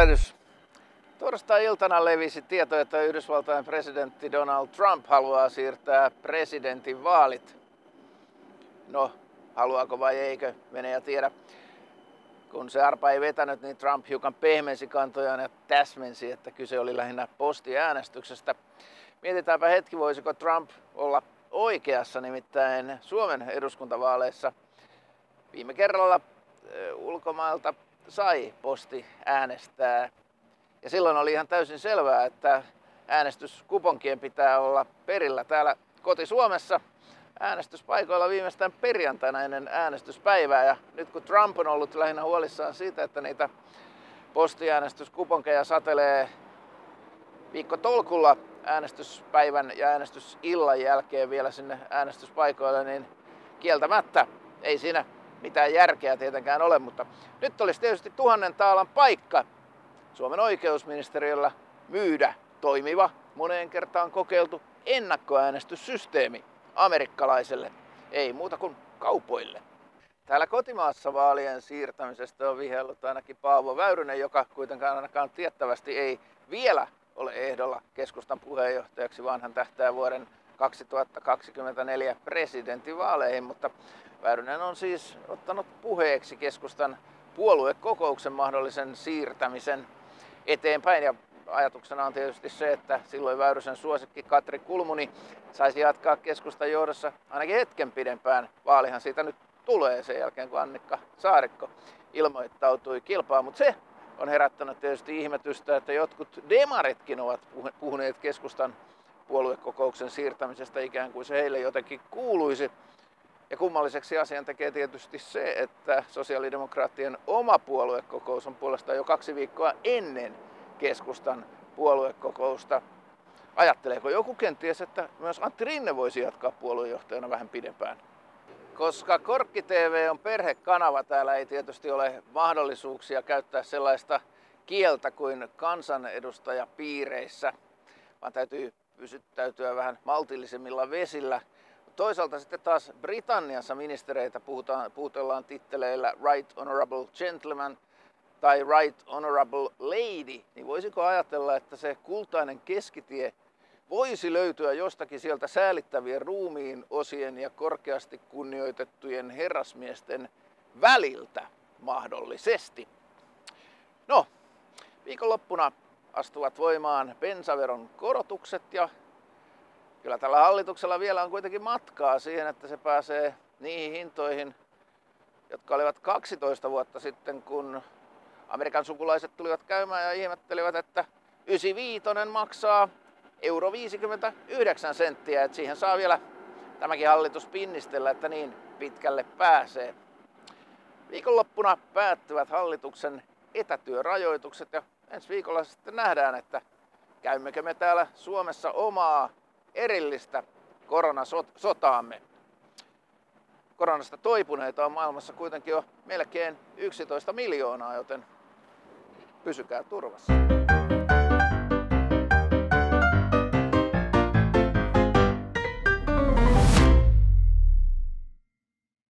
Yllätys! Torstai-iltana levisi tieto, että Yhdysvaltain presidentti Donald Trump haluaa siirtää presidentin vaalit. No, haluaako vai eikö, mene ja tiedä. Kun se arpa ei vetänyt, niin Trump hiukan pehmensi kantojaan ja täsmensi, että kyse oli lähinnä postiäänestyksestä. Mietitäänpä hetki, voisiko Trump olla oikeassa, nimittäin Suomen eduskuntavaaleissa viime kerralla ulkomailta sai posti äänestää. Ja silloin oli ihan täysin selvää, että äänestyskuponkien pitää olla perillä. Täällä koti-Suomessa äänestyspaikoilla viimeistään perjantaina ennen äänestyspäivää. Ja nyt kun Trump on ollut lähinnä huolissaan siitä, että niitä postiäänestyskuponkeja satelee viikkotolkulla äänestyspäivän ja äänestysillan jälkeen vielä sinne äänestyspaikoille, niin kieltämättä ei siinä mitään järkeä tietenkään ole, mutta nyt olisi tietysti 1000 taalan paikka Suomen oikeusministeriöllä myydä toimiva, moneen kertaan kokeiltu ennakkoäänestyssysteemi amerikkalaiselle, ei muuta kuin kaupoille. Täällä kotimaassa vaalien siirtämisestä on vihjellut ainakin Paavo Väyrynen, joka kuitenkaan ainakaan tiettävästi ei vielä ole ehdolla keskustan puheenjohtajaksi, vaan hän tähtää vuoden 2024 presidentinvaaleihin, mutta Väyrynen on siis ottanut puheeksi keskustan puoluekokouksen mahdollisen siirtämisen eteenpäin. Ja ajatuksena on tietysti se, että silloin Väyrysen suosikki Katri Kulmuni saisi jatkaa keskustan johdossa ainakin hetken pidempään. Vaalihan siitä nyt tulee sen jälkeen, kun Annikka Saarikko ilmoittautui kilpaan, mutta se on herättänyt tietysti ihmetystä, että jotkut demaritkin ovat puhuneet keskustan puoluekokouksen siirtämisestä ikään kuin se heille jotenkin kuuluisi. Ja kummalliseksi asian tekee tietysti se, että sosiaalidemokraattien oma puoluekokous on puolestaan jo 2 viikkoa ennen keskustan puoluekokousta. Ajatteleeko joku kenties, että myös Antti Rinne voisi jatkaa puoluejohtajana vähän pidempään? Koska Korkki TV on perhekanava, täällä ei tietysti ole mahdollisuuksia käyttää sellaista kieltä kuin kansanedustajapiireissä, vaan täytyy pysyttäytyä vähän maltillisemmilla vesillä. Toisaalta sitten taas Britanniassa ministereitä puhutellaan titteleillä Right Honourable Gentleman tai Right Honourable Lady, niin voisiko ajatella, että se kultainen keskitie voisi löytyä jostakin sieltä säälittävien ruumiin osien ja korkeasti kunnioitettujen herrasmiesten väliltä mahdollisesti. No, viikonloppuna astuvat voimaan bensaveron korotukset ja kyllä tällä hallituksella vielä on kuitenkin matkaa siihen, että se pääsee niihin hintoihin, jotka olivat 12 vuotta sitten, kun Amerikan sukulaiset tulivat käymään ja ihmettelivät, että 95 maksaa euro 59 senttiä, että siihen saa vielä tämäkin hallitus pinnistellä, että niin pitkälle pääsee. Viikonloppuna päättyvät hallituksen etätyörajoitukset ja ensi viikolla sitten nähdään, että käymmekö me täällä Suomessa omaa erillistä koronasotaamme. Koronasta toipuneita on maailmassa kuitenkin jo melkein 11 miljoonaa, joten pysykää turvassa.